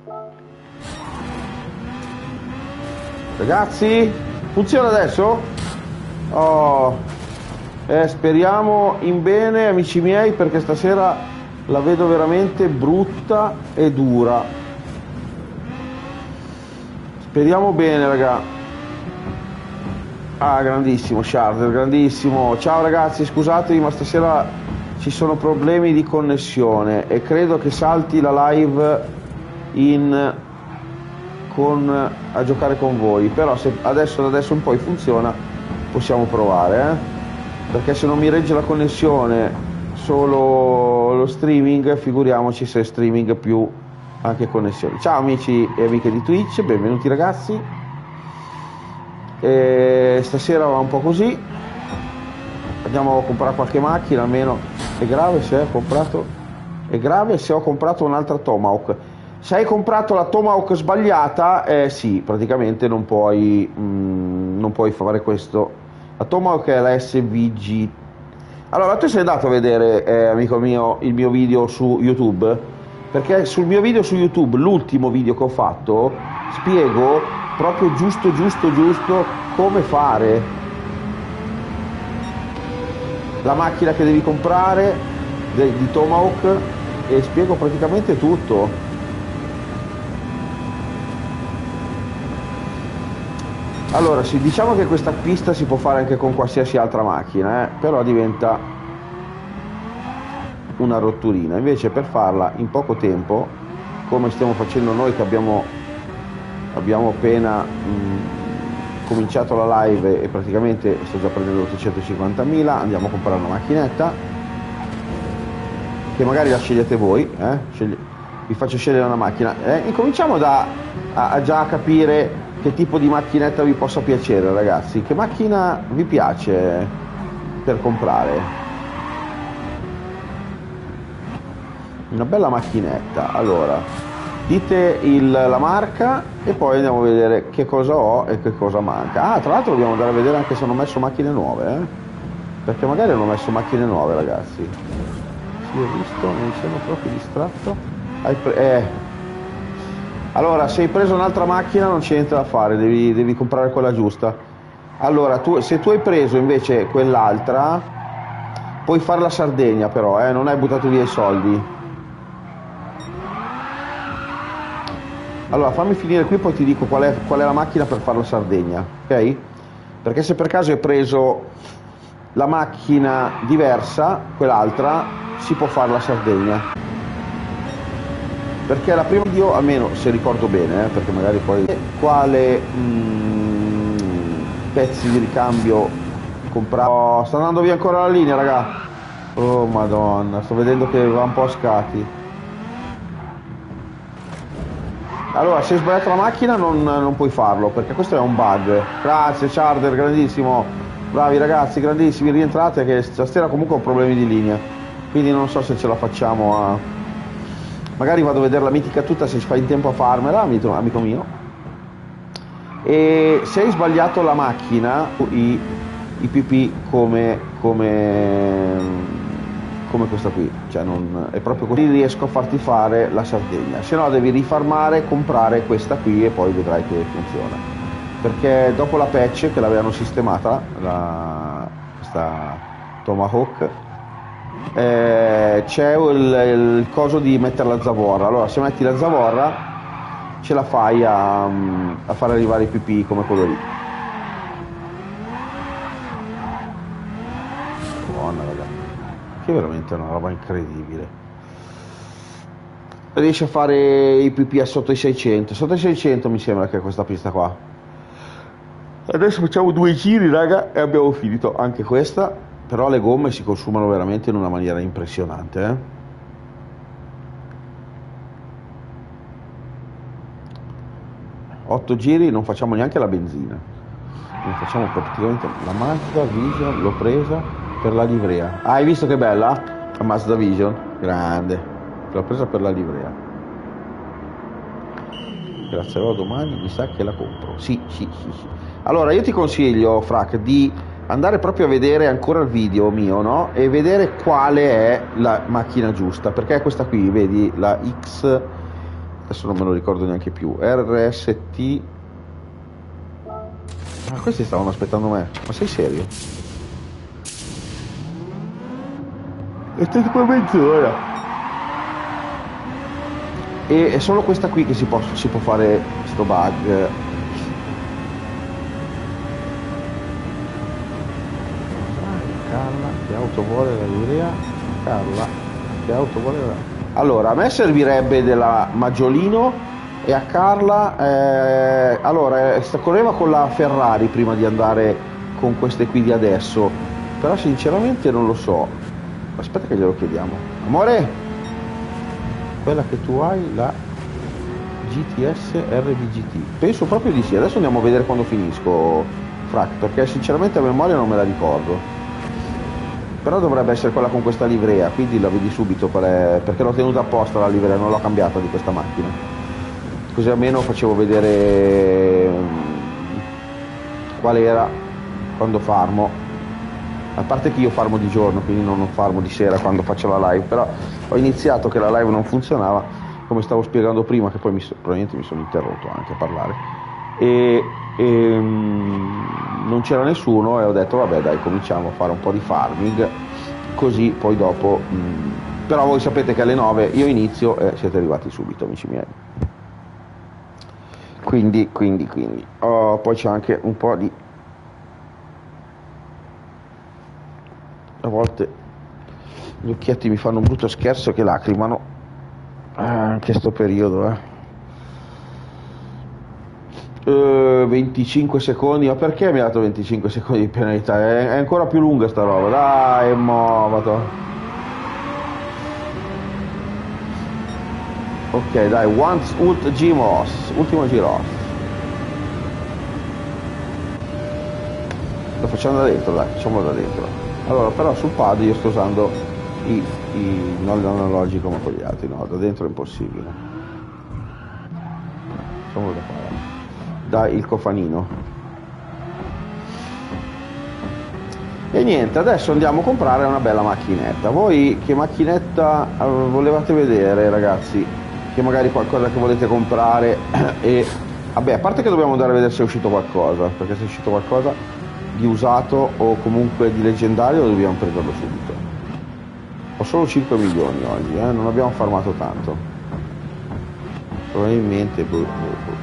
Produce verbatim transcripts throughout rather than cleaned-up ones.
Ragazzi, funziona adesso? Oh, eh, speriamo in bene, amici miei, perché stasera la vedo veramente brutta e dura. Speriamo bene, raga. Ah, grandissimo Sharder, grandissimo. Ciao ragazzi, scusatemi, ma stasera ci sono problemi di connessione e credo che salti la live in con a giocare con voi, però se adesso da adesso in poi funziona possiamo provare, eh? Perché se non mi regge la connessione solo lo streaming, figuriamoci se streaming più anche connessioni. Ciao amici e amiche di Twitch, benvenuti ragazzi. E stasera va un po' così, andiamo a comprare qualche macchina, almeno è grave se ho comprato è grave se ho comprato un'altra Tomahawk. Se hai comprato la Tomahawk sbagliata, eh sì, praticamente non puoi mh, non puoi fare questo. La Tomahawk è la S V G. Allora, tu sei andato a vedere, eh, amico mio, il mio video su YouTube? Perché sul mio video su YouTube, l'ultimo video che ho fatto, spiego proprio giusto, giusto, giusto come fare la macchina che devi comprare de- di Tomahawk, e spiego praticamente tutto. Allora, sì, diciamo che questa pista si può fare anche con qualsiasi altra macchina, eh, però diventa una rotturina. Invece per farla in poco tempo, come stiamo facendo noi che abbiamo, abbiamo appena mh, cominciato la live e praticamente sto già prendendo ottocentocinquantamila, andiamo a comprare una macchinetta, che magari la scegliete voi, eh? Scegli- vi faccio scegliere una macchina. Eh? Incominciamo da, a, a già capire che tipo di macchinetta vi possa piacere, ragazzi. Che macchina vi piace per comprare? Una bella macchinetta. Allora, dite il, la marca e poi andiamo a vedere che cosa ho e che cosa manca. Ah, tra l'altro dobbiamo andare a vedere anche se hanno messo macchine nuove, eh? Perché magari hanno messo macchine nuove, ragazzi. Sì, ho visto, non mi sono proprio distratto. Hai pre- eh... Allora, se hai preso un'altra macchina non c'è niente da fare, devi, devi comprare quella giusta. Allora, tu, se tu hai preso invece quell'altra, puoi fare la Sardegna però, eh? Non hai buttato via i soldi. Allora, fammi finire qui, poi ti dico qual è, qual è la macchina per fare la Sardegna, ok? Perché se per caso hai preso la macchina diversa, quell'altra, si può fare la Sardegna. Perché la prima video, almeno se ricordo bene, eh, perché magari poi quale mh, pezzi di ricambio comprare. Oh, sta andando via ancora la linea, raga. Oh madonna, sto vedendo che va un po' a scatti. Allora, se hai sbagliato la macchina non, non puoi farlo, perché questo è un bug. Grazie Charder, grandissimo. Bravi ragazzi, grandissimi, rientrate che stasera comunque ho problemi di linea, quindi non so se ce la facciamo a... Magari vado a vedere la mitica tutta se ci fai in tempo a farmela, amico mio. E se hai sbagliato la macchina, i, i pipì come, come, come questa qui, cioè non, è proprio così, riesco a farti fare la Sardegna. Se no devi rifarmare, comprare questa qui e poi vedrai che funziona. Perché dopo la patch che l'avevano sistemata, la, questa Tomahawk, Eh, c'è il, il coso di mettere la zavorra. Allora se metti la zavorra ce la fai a, a far arrivare i pipì come quello lì. Buona, ragazzi, che è veramente una roba incredibile. Riesce a fare i pipì a sotto i seicento, sotto i seicento mi sembra che è questa pista qua. Adesso facciamo due giri, raga, e abbiamo finito anche questa. Però le gomme si consumano veramente in una maniera impressionante, eh? otto giri, non facciamo neanche la benzina, non facciamo praticamente la Mazda Vision. L'ho presa per la livrea. Ah, hai visto che bella la Mazda Vision? Grande, l'ho presa per la livrea. Grazie, allora domani mi sa che la compro. Sì, sì, sì, sì. Allora io ti consiglio, Frac, di andare proprio a vedere ancora il video mio, no? E vedere quale è la macchina giusta, perché è questa qui, vedi, la X adesso non me lo ricordo neanche più, R S T. Ma questi stavano aspettando me, ma sei serio? È tipo mezz'ora. E è solo questa qui che si può, si può fare sto bug. Carla, che auto vuole la livrea? Carla, che auto vuole la... Allora, a me servirebbe della Maggiolino e a Carla... Eh, allora, correva con la Ferrari prima di andare con queste qui di adesso, però sinceramente non lo so. Aspetta che glielo chiediamo. Amore, quella che tu hai, la G T S R B G T, penso proprio di sì. Adesso andiamo a vedere quando finisco, Frac, perché sinceramente a memoria non me la ricordo, però dovrebbe essere quella con questa livrea, quindi la vedi subito qual è, perché l'ho tenuta apposta la livrea, non l'ho cambiata di questa macchina, così almeno facevo vedere qual era quando farmo. A parte che io farmo di giorno, quindi non farmo di sera quando faccio la live, però ho iniziato che la live non funzionava, come stavo spiegando prima, che poi mi, probabilmente mi sono interrotto anche a parlare, e, e um, non c'era nessuno e ho detto vabbè dai, cominciamo a fare un po' di farming, così poi dopo, um, però voi sapete che alle nove io inizio e siete arrivati subito, amici miei. Quindi, quindi, quindi, oh, poi c'è anche un po' di... A volte gli occhietti mi fanno un brutto scherzo che lacrimano, anche sto periodo, eh. Uh, venticinque secondi, ma perché mi ha dato venticinque secondi di penalità? È, è ancora più lunga sta roba, dai, movato. Ok, dai, once ult Gimos, ultimo giro. Lo facciamo da dentro, dai, facciamolo da dentro. Allora, però sul pad io sto usando i, i non l'analogico ma con gli altri, no, da dentro è impossibile. Facciamolo da fare. Dai il cofanino. E niente, adesso andiamo a comprare una bella macchinetta. Voi che macchinetta volevate vedere, ragazzi? Che magari qualcosa che volete comprare e... Vabbè, a parte che dobbiamo andare a vedere se è uscito qualcosa, perché se è uscito qualcosa di usato o comunque di leggendario dobbiamo prenderlo subito. Ho solo cinque milioni oggi, eh? Non abbiamo farmato tanto. Probabilmente boh, boh, boh.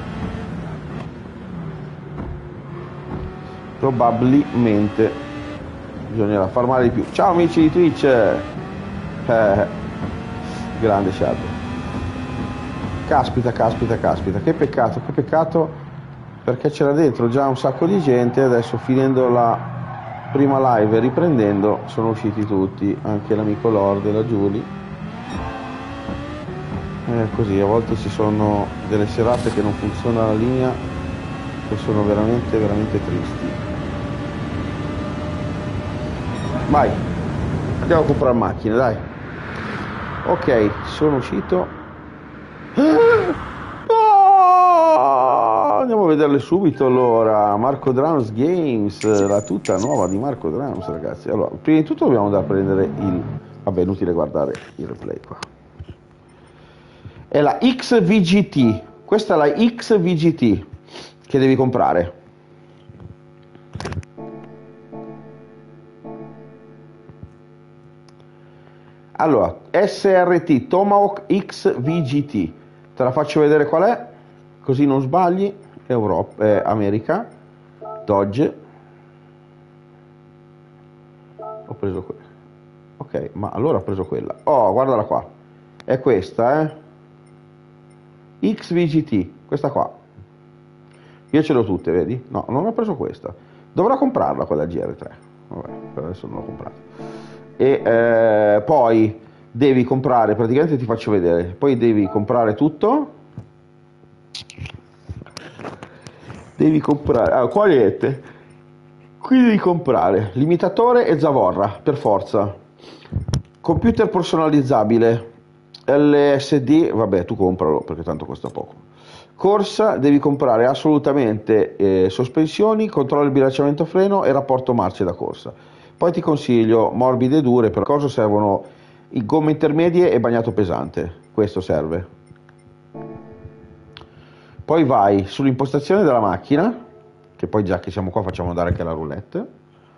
Probabilmente bisognerà farmare di più. Ciao amici di Twitch, eh, grande Shadow. Caspita, caspita, caspita, che peccato, che peccato, perché c'era dentro già un sacco di gente. Adesso finendo la prima live e riprendendo sono usciti tutti, anche l'amico Lord e la Giulia. Eh, così a volte ci sono delle serate che non funziona la linea, che sono veramente veramente tristi. Vai, andiamo a comprare macchine, dai. Ok, sono uscito. Oh, andiamo a vederle subito allora. Marco Drums Games, la tuta nuova di Marco Drums, ragazzi. Allora, prima di tutto dobbiamo andare a prendere il... Vabbè, inutile guardare il replay qua. È la X V G T, questa è la X V G T che devi comprare. Allora, S R T Tomahawk X V G T, te la faccio vedere qual è, così non sbagli. Europa, eh, America, Dodge. Ho preso quella. Ok, ma allora ho preso quella. Oh, guardala qua. È questa, eh. X V G T, questa qua. Io ce l'ho tutte, vedi? No, non ho preso questa. Dovrò comprarla quella G R tre. Vabbè, per adesso non l'ho comprata. E eh, poi devi comprare, praticamente ti faccio vedere, poi devi comprare tutto, devi comprare, ah, qualiette, qui devi comprare limitatore e zavorra, per forza, computer personalizzabile, L S D, vabbè tu compralo perché tanto costa poco, corsa, devi comprare assolutamente eh, sospensioni, controllo del bilanciamento freno e rapporto marce da corsa. Poi ti consiglio morbide e dure, per cosa servono i gomme intermedie e bagnato pesante, questo serve. Poi vai sull'impostazione della macchina, che poi già che siamo qua facciamo andare anche la roulette,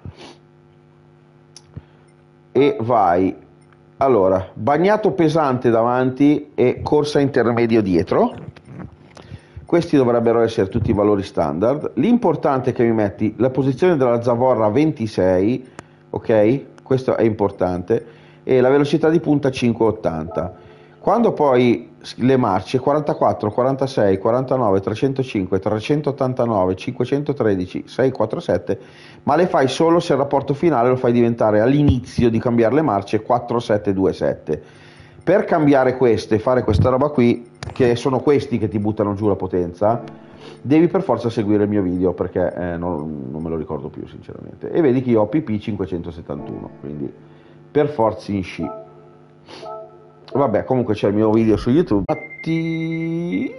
e vai, allora, bagnato pesante davanti e corsa intermedio dietro. Questi dovrebbero essere tutti i valori standard. L'importante è che mi metti la posizione della zavorra a ventisei, ok? Questo è importante, e la velocità di punta cinque ottanta. Quando poi le marce quarantaquattro, quarantasei, quarantanove, trecentocinque, trecentottantanove, cinquecentotredici, seicentoquarantasette, ma le fai solo se il rapporto finale lo fai diventare all'inizio di cambiare le marce quattro sette due sette. Per cambiare queste, fare questa roba qui, che sono questi che ti buttano giù la potenza, devi per forza seguire il mio video, perché eh, non, non me lo ricordo più sinceramente. E vedi che io ho P P cinquecentosettantuno, quindi per forza in sci. Vabbè, comunque c'è il mio video su YouTube. Mattia,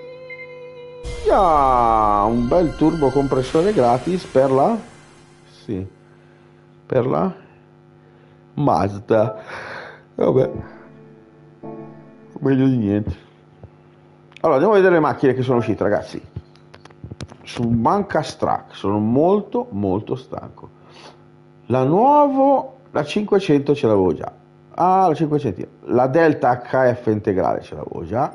un bel turbo compressore gratis per la, sì, per la Mazda. Vabbè, meglio di niente. Allora, andiamo a vedere le macchine che sono uscite, ragazzi. Su Mancas Track sono molto molto stanco. La nuovo, la cinquecento ce l'avevo già. Ah, la cinquecento. La Delta H F integrale ce l'avevo già.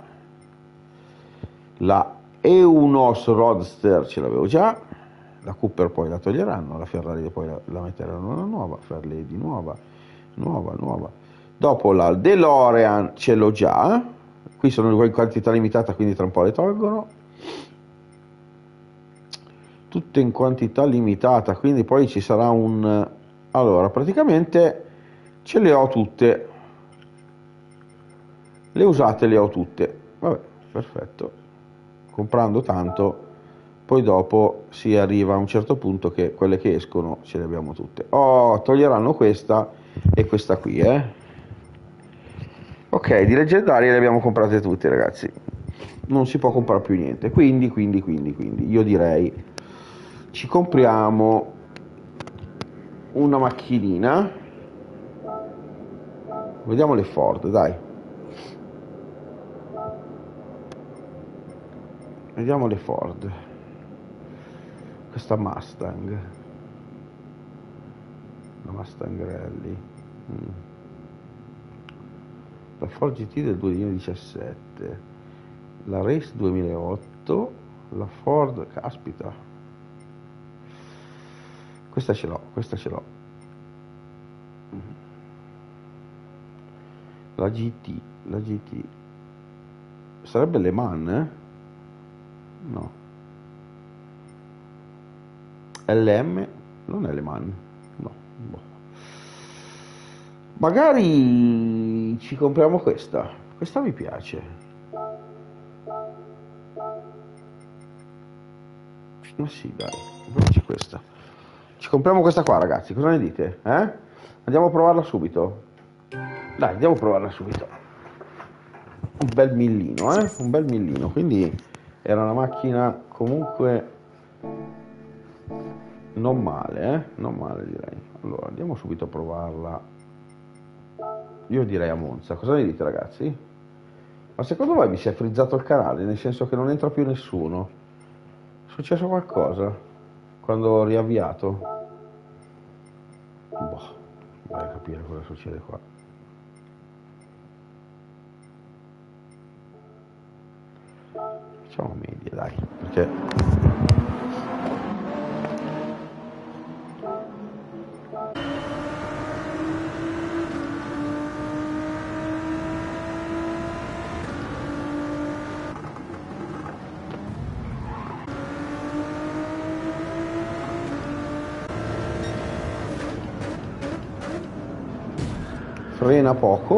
La Eunos Roadster ce l'avevo già. La Cooper poi la toglieranno, la Ferrari poi la, la metteranno una nuova, Fairlady nuova, nuova, nuova. Dopo la DeLorean ce l'ho già. Qui sono in quantità limitata, quindi tra un po' le tolgono. Tutte in quantità limitata, quindi poi ci sarà un... Allora, praticamente ce le ho tutte. Le usate le ho tutte. Vabbè, perfetto. Comprando tanto, poi dopo si arriva a un certo punto che quelle che escono ce le abbiamo tutte. Oh, toglieranno questa e questa qui, eh. Ok, di leggendarie le abbiamo comprate tutte, ragazzi. Non si può comprare più niente. Quindi, quindi, quindi, quindi, io direi ci compriamo una macchinina. Vediamo le Ford, dai. Vediamo le Ford. Questa Mustang. La Mustang Rally. Mm. La Ford G T del duemiladiciassette. La Race duemilaotto. La Ford, caspita. Questa ce l'ho, questa ce l'ho. La G T, la G T. Sarebbe Le Mans, eh? No. L M non è Le Mans, no. Boh. Magari ci compriamo questa. Questa mi piace. Ma sì, dai, c'è questa. Ci compriamo questa qua, ragazzi, cosa ne dite? Eh? Andiamo a provarla subito. Dai, andiamo a provarla subito. Un bel millino, eh? Un bel millino. Quindi era una macchina comunque non male, eh? Non male, direi. Allora, andiamo subito a provarla. Io direi a Monza. Cosa ne dite, ragazzi? Ma secondo voi mi si è frizzato il canale? Nel senso che non entra più nessuno? È successo qualcosa? Quando ho riavviato? Boh, vai a capire cosa succede qua. Facciamo media, dai, perché... frena poco.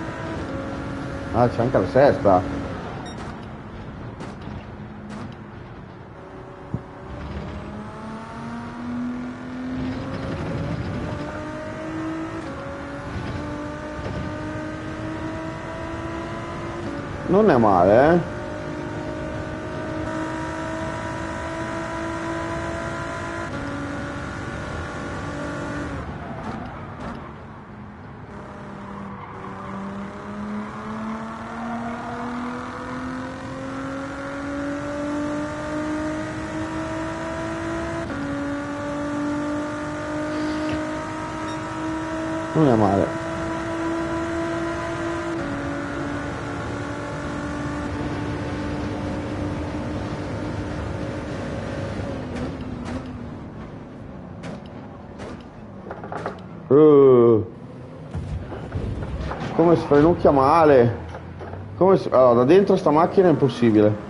Ah, c'è anche la sesta. Non è male, eh? Non è male. Uh, come si frenucchia male. Come si... Allora, da dentro sta macchina è impossibile.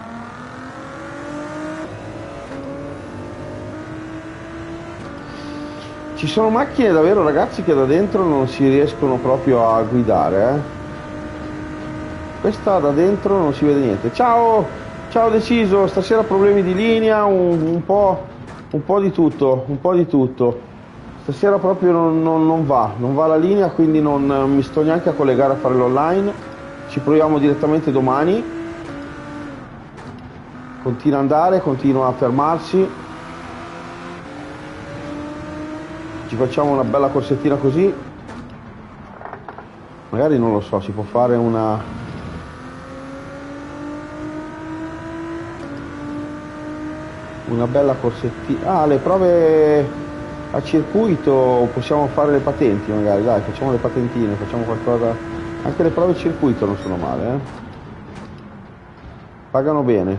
Ci sono macchine davvero, ragazzi, che da dentro non si riescono proprio a guidare, eh. Questa da dentro non si vede niente. Ciao, ciao Deciso, stasera problemi di linea, un, un po', un po' di tutto, un po' di tutto. Stasera proprio non, non, non va, non va la linea, quindi non mi sto neanche a collegare a fare l'online. Ci proviamo direttamente domani. Continua ad andare, continua a fermarsi. Ci facciamo una bella corsettina così, magari non lo so, si può fare una una bella corsettina. Ah, le prove a circuito, possiamo fare le patenti magari, dai, facciamo le patentine, facciamo qualcosa. Anche le prove a circuito non sono male, eh? Pagano bene,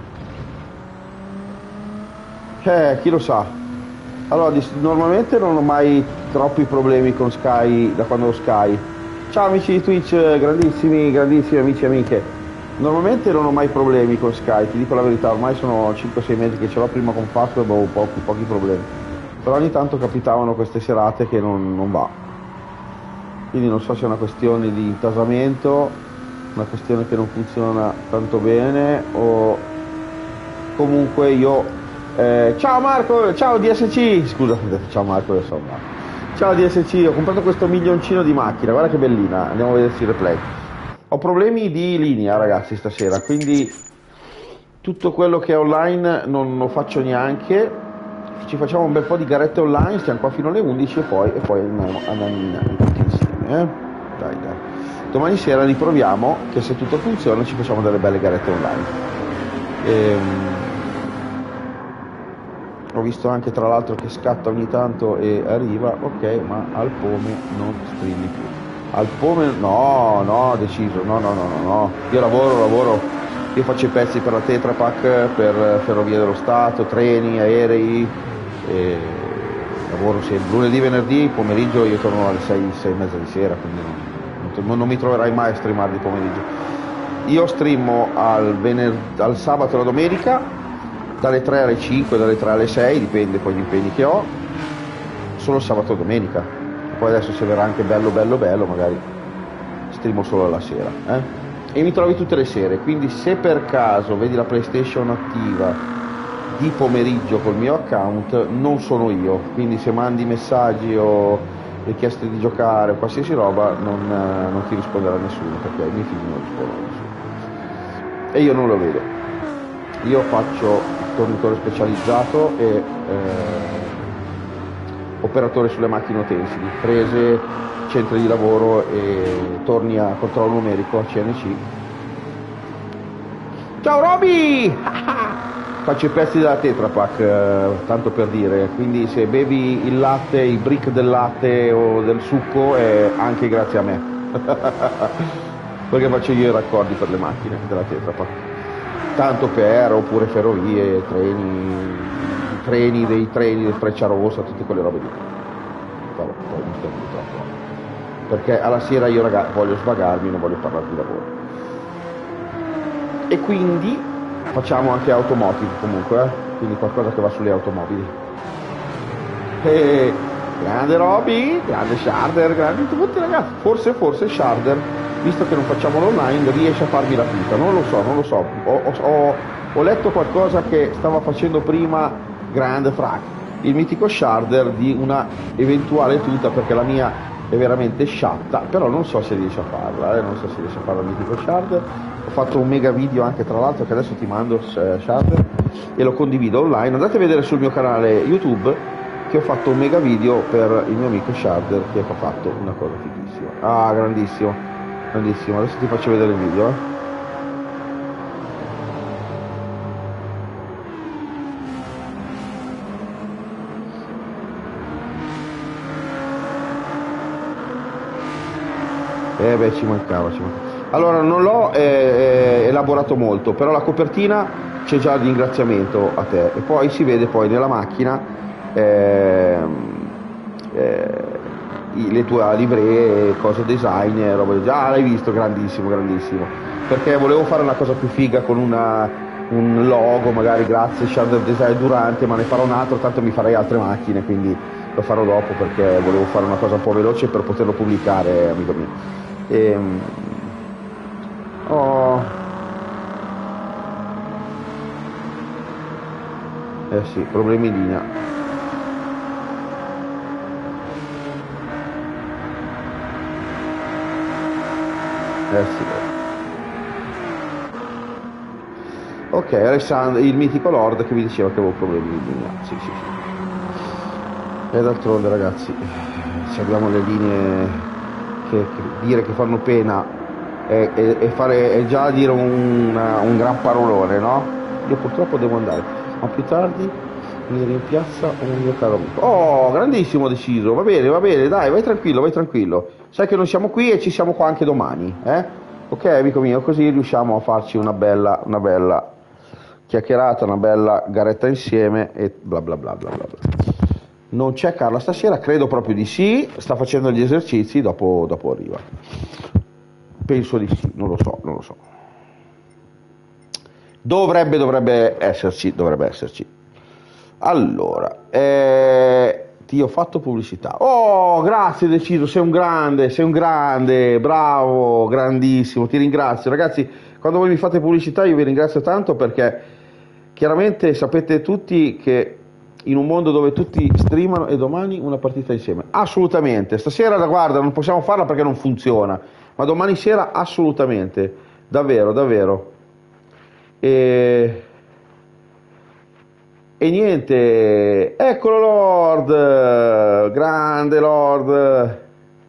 eh, chi lo sa. Allora, normalmente non ho mai troppi problemi con Sky da quando ho Sky. Ciao amici di Twitch, grandissimi, grandissimi amici e amiche. Normalmente non ho mai problemi con Sky, ti dico la verità, ormai sono cinque sei mesi che ce l'ho, prima con Fastweb avevo pochi, pochi problemi. Però ogni tanto capitavano queste serate che non, non va. Quindi non so se è una questione di intasamento, una questione che non funziona tanto bene o comunque io... Eh, ciao Marco, ciao D S C, scusa, ciao Marco, io so, ciao D S C, ho comprato questo milioncino di macchina, guarda che bellina, andiamo a vederci il replay. Ho problemi di linea, ragazzi, stasera, quindi tutto quello che è online non lo faccio neanche, ci facciamo un bel po' di garette online, stiamo qua fino alle undici e poi, e poi andiamo, andiamo tutti insieme, eh? Dai, dai. Domani sera riproviamo, che se tutto funziona ci facciamo delle belle garette online. Ehm... Ho visto anche tra l'altro che scatta ogni tanto e arriva, ok, ma al Pome non streami più. Al Pome no, no, deciso, no, no, no, no, no. Io lavoro, lavoro, io faccio i pezzi per la Tetra Pak, per Ferrovie dello Stato, treni, aerei, e lavoro sempre. Lunedì, venerdì, pomeriggio io torno alle sei, sei e mezza di sera, quindi non, non, non mi troverai mai a streamare di pomeriggio. Io streamo al, vener- al sabato e la domenica, dalle tre alle cinque, dalle tre alle sei, dipende poi gli impegni che ho, solo sabato e domenica. Poi adesso se verrà anche bello bello bello magari streamo solo alla sera, eh? E mi trovi tutte le sere, quindi se per caso vedi la PlayStation attiva di pomeriggio col mio account non sono io, quindi se mandi messaggi o richieste di giocare o qualsiasi roba non, non ti risponderà nessuno, perché i miei figli non rispondono a nessuno e io non lo vedo. Io faccio tornitore specializzato e eh, operatore sulle macchine utensili, prese, centri di lavoro e torni a controllo numerico a C N C. Ciao Roby! Faccio i pezzi della Tetra Pak, eh, tanto per dire, quindi se bevi il latte, i brick del latte o del succo è anche grazie a me, perché faccio io i raccordi per le macchine della Tetra Pak. Tanto per, oppure ferrovie, treni, treni dei treni del Frecciarossa, tutte quelle robe lì. Però poi mi sto troppo. Perché alla sera io ragazzi voglio svagarmi, non voglio parlare di lavoro. E quindi facciamo anche automotive comunque, eh? Quindi qualcosa che va sulle automobili. E grande Roby, grande Sharder, grandi tutti ragazzi. Forse, forse Sharder, visto che non facciamo l'online, riesce a farmi la tuta, non lo so, non lo so, ho, ho, ho letto qualcosa che stava facendo prima grande Frac, il mitico Sharder, di una eventuale tuta, perché la mia è veramente sciatta, però non so se riesce a farla, eh, non so se riesce a farla il mitico Shard. Ho fatto un mega video anche, tra l'altro, che adesso ti mando, eh, Shard, e lo condivido online. Andate a vedere sul mio canale YouTube che ho fatto un mega video per il mio amico Sharder, che ha fatto una cosa fighissima. Ah, grandissimo, grandissimo. Adesso ti faccio vedere il video, eh. Eh beh, ci mancava, ci mancava. Allora, non l'ho eh, eh, elaborato molto, però la copertina c'è già il ringraziamento a te, e poi si vede poi nella macchina eh, eh, le tue livree, cose design, roba già. Ah, l'hai visto, grandissimo, grandissimo. Perché volevo fare una cosa più figa con una, un logo, magari grazie Shadow Design Durante, ma ne farò un altro, tanto mi farei altre macchine, quindi lo farò dopo, perché volevo fare una cosa un po' veloce per poterlo pubblicare, amico mio. E, oh. Eh sì, problemi in linea. Eh sì. Ok, Alessandro, il mitico Lord che mi diceva che avevo problemi in linea. Sì, sì, sì. E d'altronde, ragazzi, se abbiamo le linee che, che dire che fanno pena e, e, e fare è già dire un, una, un gran parolone, no? Io purtroppo devo andare, ma più tardi mi rimpiazza un mio caro amico. Oh, grandissimo, deciso. Va bene, va bene, dai, vai tranquillo, vai tranquillo. Sai che noi siamo qui e ci siamo qua anche domani, eh? Ok, amico mio, così riusciamo a farci una bella, una bella chiacchierata, una bella garetta insieme e bla bla bla bla bla bla. Non c'è Carla stasera, credo proprio di sì, sta facendo gli esercizi, dopo, dopo arriva. Penso di sì, non lo so, non lo so. Dovrebbe, dovrebbe esserci, dovrebbe esserci. Allora, eh, ti ho fatto pubblicità. Oh, grazie, Deciso, sei un grande, sei un grande, bravo, grandissimo, ti ringrazio. Ragazzi, quando voi mi fate pubblicità io vi ringrazio tanto, perché chiaramente sapete tutti che in un mondo dove tutti streamano, e domani una partita insieme, assolutamente. Stasera, guarda, non possiamo farla perché non funziona, ma domani sera assolutamente, davvero, davvero. E, e niente, eccolo Lord, grande Lord.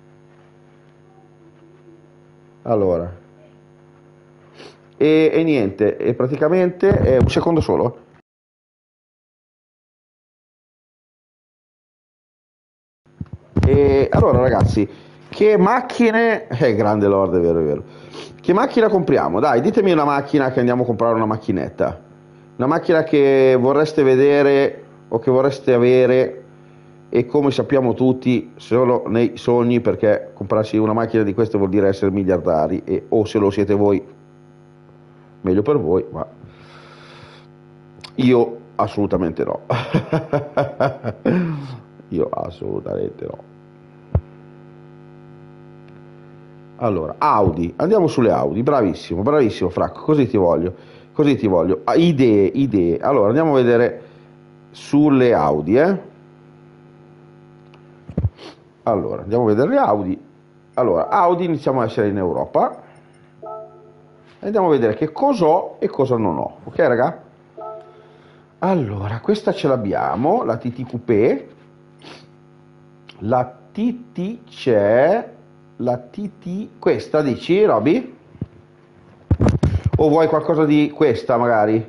Allora, e, e niente, e praticamente, eh, un secondo solo. E allora, ragazzi, che macchine, eh, grande Lord, è vero, è vero, che macchina compriamo? Dai, ditemi una macchina, che andiamo a comprare una macchinetta, una macchina che vorreste vedere o che vorreste avere, e come sappiamo tutti solo nei sogni, perché comprarsi una macchina di queste vuol dire essere miliardari, e o se lo siete voi meglio per voi, ma io assolutamente no. Io assolutamente no. Allora, Audi, andiamo sulle Audi, bravissimo, bravissimo Franco, così ti voglio, così ti voglio. Ah, idee, idee. Allora, andiamo a vedere sulle Audi, eh. Allora, andiamo a vedere le Audi. Allora, Audi, iniziamo a essere in Europa. Andiamo a vedere che cosa ho e cosa non ho, ok raga? Allora, questa ce l'abbiamo, la T T Coupé, la T T c'è, la T T, questa dici, Roby? O vuoi qualcosa di questa magari?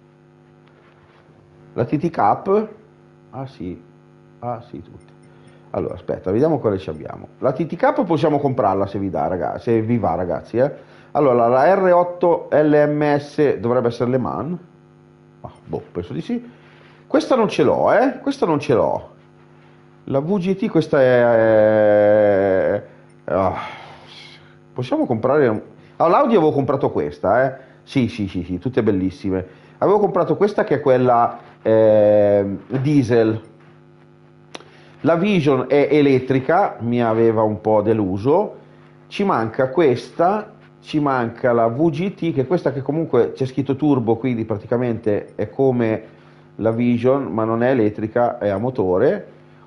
La T T Cup? Ah sì, ah sì, tutti. Allora, aspetta, vediamo quale ci abbiamo. La T T Cup possiamo comprarla se vi dà, ragazzi, se vi va, ragazzi, eh. Allora, la R otto L M S dovrebbe essere Le Mans. Ah, boh, penso di sì. Questa non ce l'ho, eh? Questa non ce l'ho. La V G T, questa è... Ah, possiamo comprare... Ah, l'Audi avevo comprato questa, eh? Sì, sì, sì, sì, tutte bellissime. Avevo comprato questa che è quella eh, diesel. La Vision è elettrica, mi aveva un po' deluso. Ci manca questa, ci manca la V G T, che è questa che comunque c'è scritto turbo, quindi praticamente è come la Vision, ma non è elettrica, è a motore.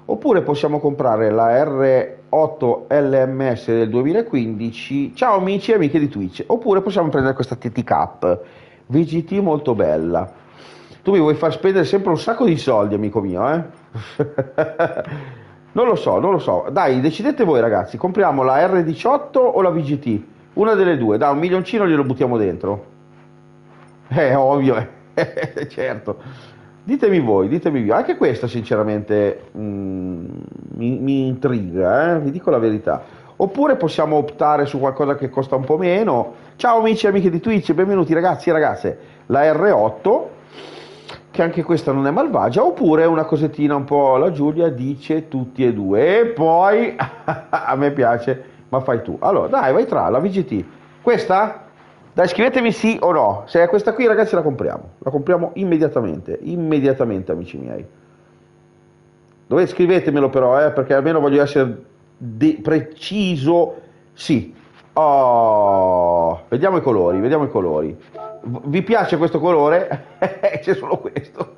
Oppure possiamo comprare la R otto L M S del duemilaquindici. Ciao amici e amiche di Twitch. Oppure possiamo prendere questa T T Cup V G T molto bella. Tu mi vuoi far spendere sempre un sacco di soldi, amico mio, eh? Non lo so, non lo so. Dai, decidete voi ragazzi, compriamo la R diciotto o la V G T? Una delle due, dai, un milioncino glielo buttiamo dentro. Eh, ovvio, eh. Certo. Ditemi voi, ditemi voi. Anche questa sinceramente mm, mi, mi intriga, eh? Vi dico la verità. Oppure possiamo optare su qualcosa che costa un po' meno. Ciao amici e amiche di Twitch, benvenuti ragazzi e ragazze. La R otto, che anche questa non è malvagia, oppure una cosettina un po', la Giulia dice tutti e due. E poi, a me piace, ma fai tu. Allora, dai, vai tra, la V G T. Questa? Dai, scrivetemi sì o no. Se è questa qui, ragazzi, la compriamo. La compriamo immediatamente. Immediatamente, amici miei. Dove scrivetemelo però, eh, perché almeno voglio essere de- preciso. Sì. Oh, vediamo i colori, vediamo i colori. V- vi piace questo colore? C'è solo questo.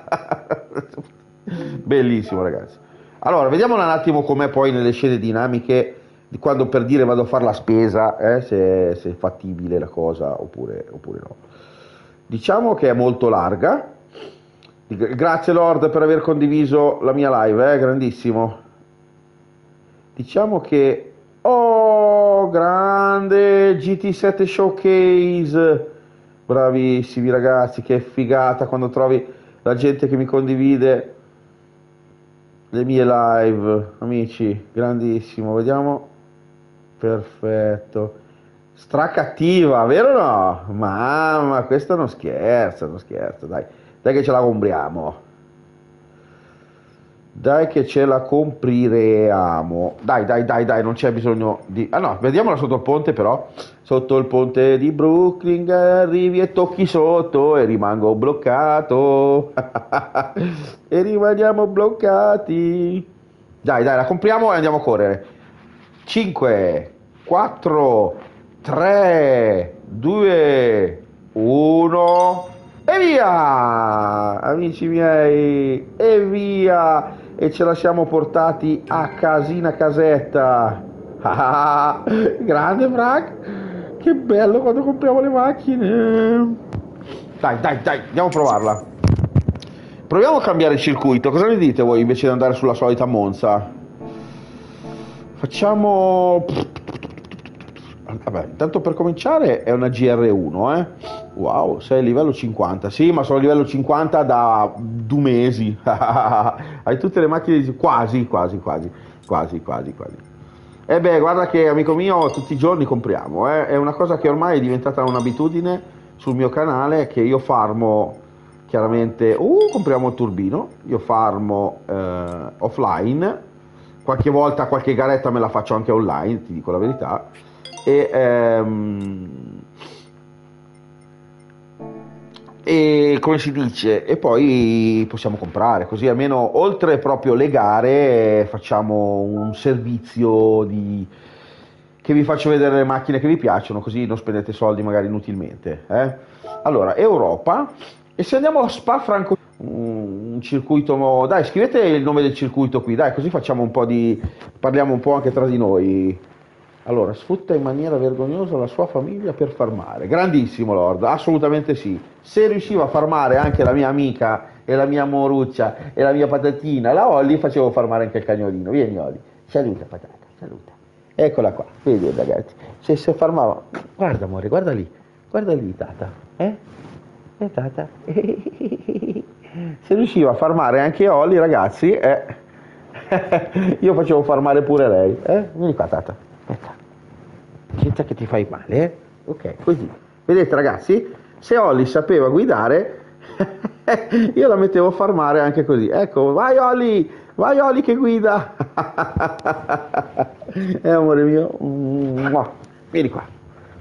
Bellissimo, ragazzi. Allora, vediamo un attimo com'è poi nelle scene dinamiche di quando per dire vado a fare la spesa, eh, se, se è fattibile la cosa oppure, oppure no. Diciamo che è molto larga. Grazie Lord per aver condiviso la mia live, eh, grandissimo. Diciamo che... Oh, grande G T sette Showcase. Bravissimi ragazzi, che figata quando trovi la gente che mi condivide le mie live, amici, grandissimo, vediamo. Perfetto. Stracattiva, vero o no? Mamma, questo non scherza, non scherza, dai. Dai che ce la compriamo. Dai che ce la compriamo. Dai, dai, dai, dai, non c'è bisogno di... Ah no, vediamola sotto il ponte però. Sotto il ponte di Brooklyn arrivi e tocchi sotto e rimango bloccato. E rimaniamo bloccati. Dai, dai, la compriamo e andiamo a correre. cinque, quattro, tre, due, uno e via! Amici miei, e via! E ce la siamo portati a casina casetta. Ah, grande Frank! Che bello quando compriamo le macchine! Dai, dai, dai, andiamo a provarla. Proviamo a cambiare il circuito. Cosa ne dite voi invece di andare sulla solita Monza? Facciamo... Vabbè, intanto per cominciare è una G R uno, eh? Wow, sei a livello cinquanta. Sì, ma sono a livello cinquanta da due mesi. Hai tutte le macchine di... Quasi, quasi, quasi, quasi, quasi, quasi. E beh, guarda che, amico mio, tutti i giorni compriamo, eh? È una cosa che ormai è diventata un'abitudine sul mio canale, che io farmo chiaramente... Uh, compriamo il turbino. Io farmo eh, offline. Qualche volta qualche garetta me la faccio anche online, ti dico la verità. E, ehm, e come si dice, e poi possiamo comprare, così almeno oltre proprio le gare facciamo un servizio di... che vi faccio vedere le macchine che vi piacciono, così non spendete soldi magari inutilmente, eh? Allora, Europa, e se andiamo a Spa-Francorchamps, un circuito, dai, scrivete il nome del circuito qui, dai, così facciamo un po' di... parliamo un po' anche tra di noi. Allora, sfrutta in maniera vergognosa la sua famiglia per farmare. Grandissimo Lord, assolutamente sì. Se riuscivo a farmare anche la mia amica e la mia moruccia e la mia patatina, la Olli, facevo farmare anche il cagnolino. Vieni Olli, saluta patata, saluta. Eccola qua, vedi ragazzi, se si fermava, guarda amore, guarda lì, guarda lì tata, eh? E tata. Se riusciva a farmare anche Olli ragazzi, eh? Io facevo farmare pure lei, eh? Vieni qua tata, aspetta. Senza che ti fai male, eh? Ok, così. Vedete ragazzi, se Olli sapeva guidare, io la mettevo a farmare anche così. Ecco, vai Olli, vai Olli che guida. Eh amore mio, vieni qua.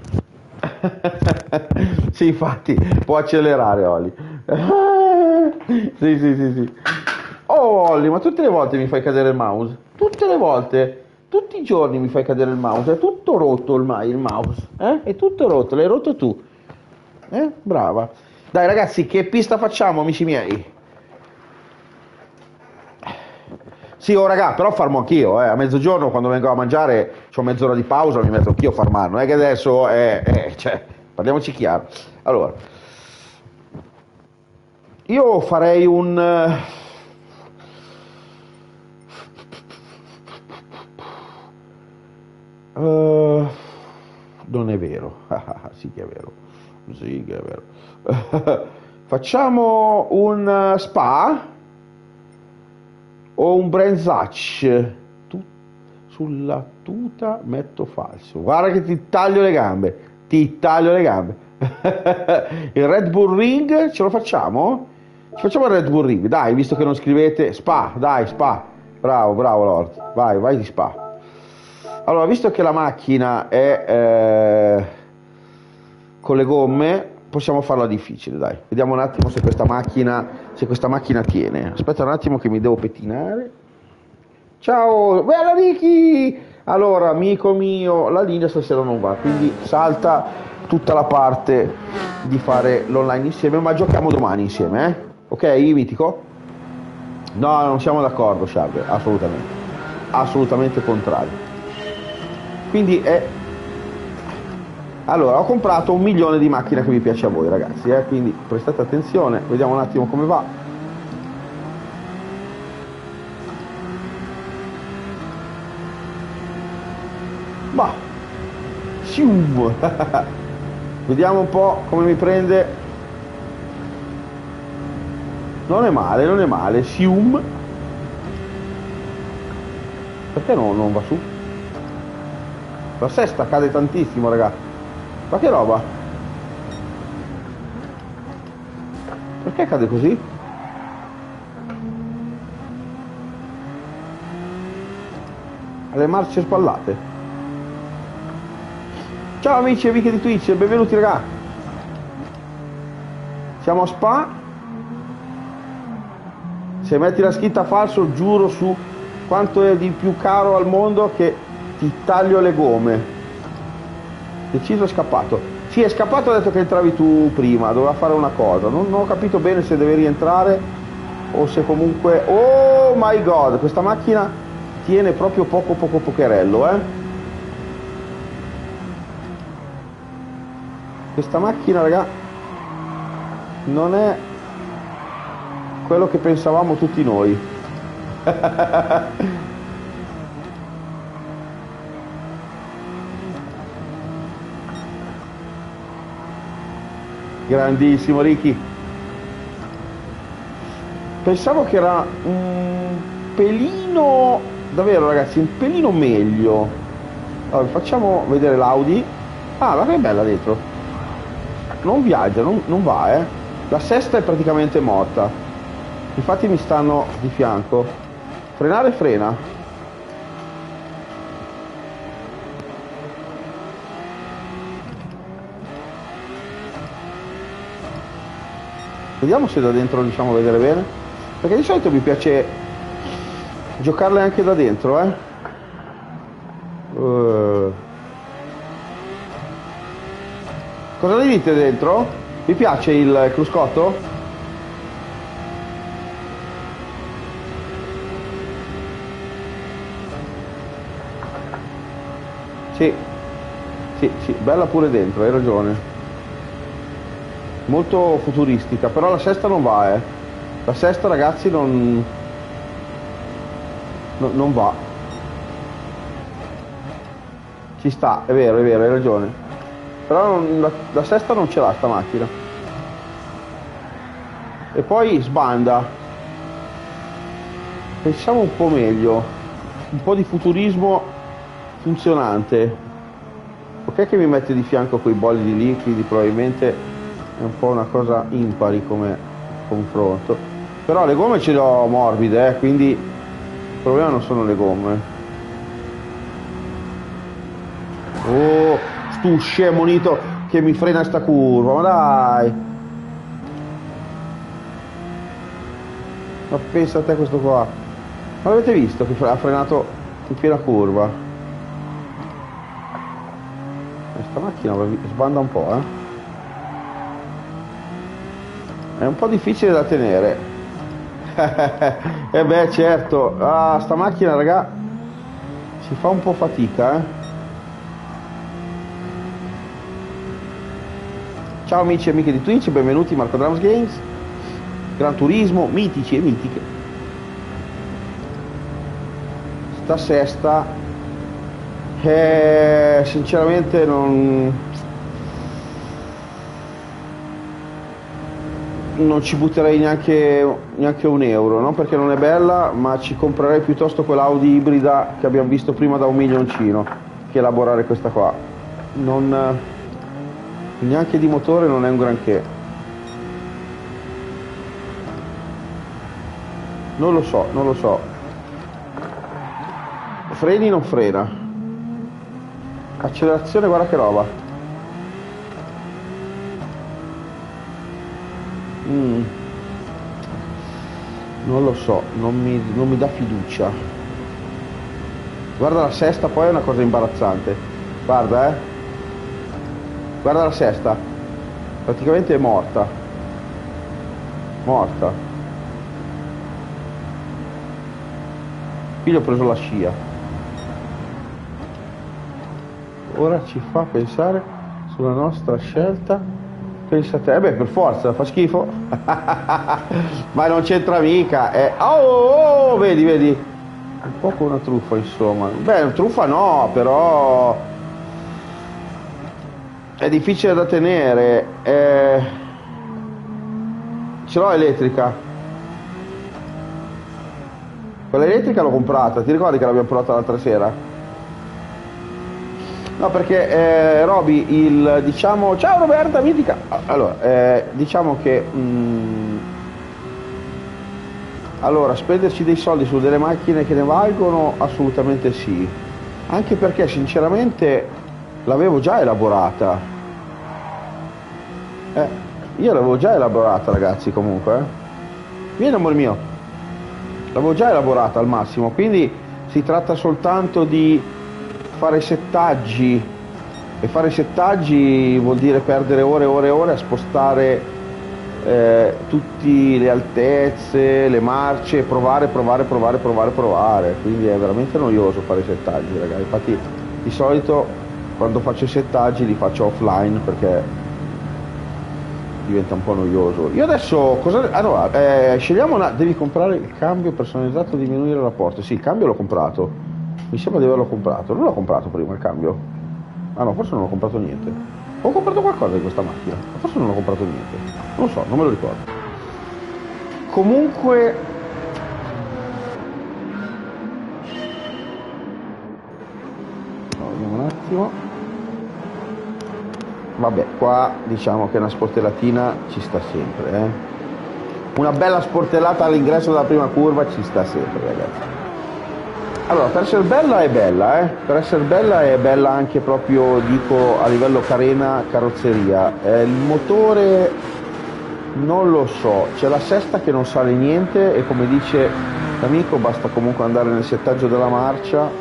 Sì, infatti, può accelerare Olli. Sì, sì, sì, sì. Oh Olli, ma tutte le volte mi fai cadere il mouse? Tutte le volte? Tutti i giorni mi fai cadere il mouse, è tutto rotto ormai il mouse, eh? È tutto rotto, l'hai rotto tu, eh? Brava. Dai ragazzi, che pista facciamo amici miei? Sì, oh raga, però farmo anch'io, eh. A mezzogiorno quando vengo a mangiare c'ho mezz'ora di pausa, mi metto anch'io a farmare, non è che adesso, eh, eh, cioè, parliamoci chiaro. Allora, io farei un... Uh, non è vero, sì che è vero, sì che è vero. Facciamo un spa o un Brenzach? Tu, sulla tuta metto falso. Guarda che ti taglio le gambe, ti taglio le gambe. Il Red Bull Ring ce lo facciamo? Ci facciamo il Red Bull Ring, dai, visto che non scrivete spa, dai, spa. Bravo, bravo Lord, vai, vai di spa. Allora, visto che la macchina è eh, con le gomme, possiamo farla difficile, dai. Vediamo un attimo se questa macchina, se questa macchina tiene. Aspetta un attimo che mi devo pettinare. Ciao, bella Ricky! Allora, amico mio, la linea stasera non va, quindi salta tutta la parte di fare l'online insieme, ma giochiamo domani insieme, eh? Ok, mitico? No, non siamo d'accordo, Sharp, assolutamente. Assolutamente contrario. Quindi è... Allora, ho comprato un milione di macchine che vi piace a voi, ragazzi, eh? Quindi prestate attenzione, vediamo un attimo come va. Bah, sium. Vediamo un po' come mi prende. Non è male, non è male, sium. Perché no, non va su? La sesta cade tantissimo, raga. Ma che roba? Perché cade così? Alle marce spallate. Ciao amici e amiche di Twitch, benvenuti raga. Siamo a Spa. Se metti la scritta falso, giuro su quanto è di più caro al mondo che ti taglio le gomme. Deciso, è scappato. Sì, è scappato, ha detto che entravi tu prima, doveva fare una cosa. Non, non ho capito bene se deve rientrare o se comunque... Oh my god, questa macchina tiene proprio poco poco pocherello, eh. Questa macchina, raga, non è quello che pensavamo tutti noi. Grandissimo Ricky. Pensavo che era un pelino, davvero ragazzi, un pelino meglio. Allora, facciamo vedere l'Audi. Ah, ma che bella dentro. Non viaggia, non, non va, eh. La sesta è praticamente morta. Infatti mi stanno di fianco. Frenare, frena. Vediamo se da dentro riusciamo a vedere bene. Perché di solito mi piace giocarle anche da dentro, eh. Uh. Cosa ne dite dentro? Vi piace il cruscotto? Sì, sì, sì, bella pure dentro, hai ragione. Molto futuristica, però la sesta non va, eh. La sesta, ragazzi, non... no, non va. Ci sta, è vero, è vero, hai ragione. Però non, la, la sesta non ce l'ha sta macchina. E poi sbanda. Pensiamo un po' meglio. Un po' di futurismo funzionante. Ok che mi mette di fianco quei bolidi liquidi, probabilmente è un po' una cosa impari come confronto. Però le gomme ce le ho morbide, eh, quindi il problema non sono le gomme. Oh, stu scemo Nito che mi frena sta curva, ma dai. Ma pensa a te questo qua. Ma l'avete visto che ha frenato in piena curva? Questa macchina sbanda un po', eh. È un po' difficile da tenere. E beh, certo. Ah, sta macchina, raga, si fa un po' fatica, eh. Ciao amici e amiche di Twitch, benvenuti in Marco Drums Games. Gran Turismo, mitici e mitiche. Sta sesta, eh, sinceramente non... non ci butterei neanche, neanche un euro, non perché non è bella, ma ci comprerei piuttosto quell'Audi ibrida che abbiamo visto prima da un milioncino che elaborare questa qua. Non, neanche di motore non è un granché. Non lo so, non lo so. Freni non frena. Accelerazione, guarda che roba. Mm. Non lo so, non mi, non mi dà fiducia. Guarda la sesta, poi è una cosa imbarazzante. Guarda, eh. Guarda la sesta. Praticamente è morta. Morta. Qui gli ho preso la scia. Ora ci fa pensare sulla nostra scelta. Pensa a te, eh beh, per forza, fa schifo. Ma non c'entra mica. Eh. Oh, oh, vedi, vedi. Un po' come una truffa, insomma. Beh, truffa no, però è difficile da tenere. Eh... Ce l'ho elettrica. Quella elettrica l'ho comprata. Ti ricordi che l'abbiamo provata l'altra sera? No, perché eh, Roby, il diciamo, ciao Roberta, mitica. Allora, eh, diciamo che mh, allora, spenderci dei soldi su delle macchine che ne valgono, assolutamente sì. Anche perché sinceramente l'avevo già elaborata. Eh, io l'avevo già elaborata, ragazzi, comunque. Eh. Vieni, amore mio. L'avevo già elaborata al massimo, quindi si tratta soltanto di fare settaggi, e fare settaggi vuol dire perdere ore e ore e ore a spostare eh, tutte le altezze, le marce, provare, provare, provare, provare, provare, quindi è veramente noioso fare settaggi, ragazzi. Infatti di solito quando faccio i settaggi li faccio offline perché diventa un po' noioso. Io adesso cosa... allora, eh, scegliamo una... devi comprare il cambio personalizzato, diminuire il rapporto. Sì, il cambio l'ho comprato. Mi sembra di averlo comprato. Non l'ho comprato prima il cambio. Ah no, forse non ho comprato niente. Ho comprato qualcosa di questa macchina. Forse non ho comprato niente. Non lo so, non me lo ricordo. Comunque... no, vediamo un attimo. Vabbè, qua diciamo che una sportellatina ci sta sempre, eh. Una bella sportellata all'ingresso della prima curva ci sta sempre, ragazzi. Allora, per essere bella è bella, eh? Per essere bella è bella anche proprio, dico, a livello carena, carrozzeria. Eh, il motore non lo so, c'è la sesta che non sale niente e come dice l'amico basta comunque andare nel settaggio della marcia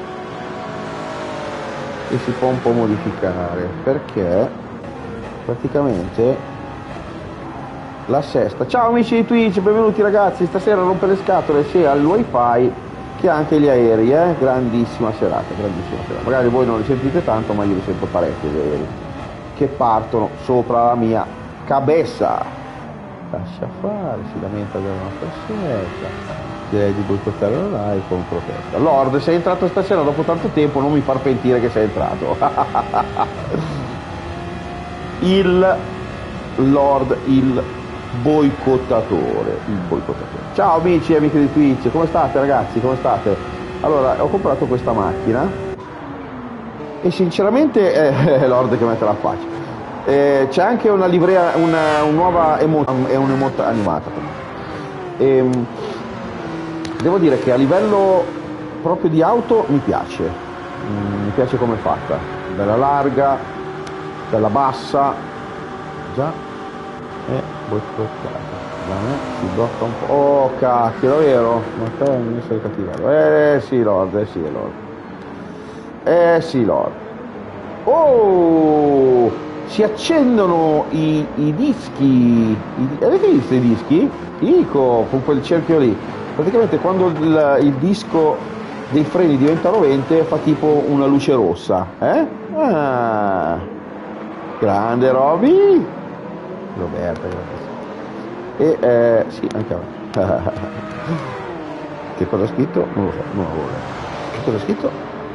e si può un po' modificare, perché praticamente la sesta... Ciao amici di Twitch, benvenuti ragazzi, stasera rompe le scatole sia al wifi che anche gli aerei, eh? Grandissima serata, grandissima serata. Magari voi non li sentite tanto, ma io li sento parecchio gli aerei che partono sopra la mia cabeza. Lascia fare, si lamenta della nostra scelta. Direi di boicottare la live con protesta. Lord, sei entrato stasera dopo tanto tempo, non mi far pentire che sei entrato. Il Lord, il boicottatore, il boicottatore. Ciao amici e amiche di Twitch, come state ragazzi, come state? Allora, ho comprato questa macchina e sinceramente eh, Lord che mette la faccia. Eh, c'è anche una livrea, una, una nuova emote, è un'emote animata. E, devo dire che a livello proprio di auto mi piace, mm, mi piace come è fatta, bella larga, bella bassa, già è boicottata. Si blocca un po'. Oh cacchio, davvero? Ma te non essere cattivato. Eh sì Lord, eh sì Lord. Eh sì Lord. Oh! si accendono i, i dischi, i, avete visto i dischi? Dico, con quel cerchio lì, praticamente quando il, il disco dei freni diventa rovente fa tipo una luce rossa, eh? Ah, grande Roby, Roberta, grazie. E eh, sì, anche a me. Che cosa ha scritto? Non lo so, non lo vuole. Che cosa ha scritto?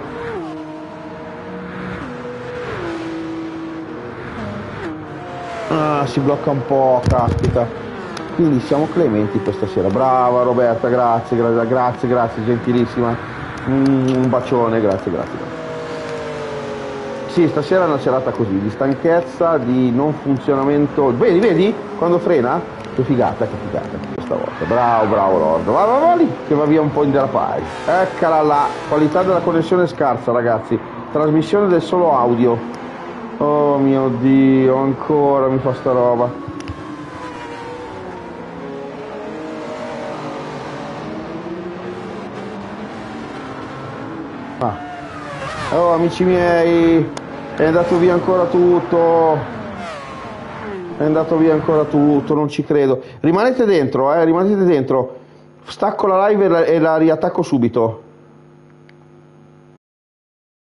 Ah, si blocca un po', caspita. Quindi siamo clementi questa sera. Brava Roberta, grazie, grazie, grazie, grazie, gentilissima. Mm, un bacione, grazie, grazie, grazie. Sì, stasera è una serata così, di stanchezza, di non funzionamento. Vedi, vedi? Quando frena? Che figata, che figata questa volta. Bravo, bravo Lord. Va, va, va lì, che va via un po' in derapare. Eccola là. Qualità della connessione scarsa, ragazzi. Trasmissione del solo audio. Oh mio Dio, ancora mi fa sta roba. Ah. Oh, amici miei, è andato via ancora tutto. È andato via ancora tutto, non ci credo. Rimanete dentro, eh, rimanete dentro. Stacco la live e la, e la riattacco subito.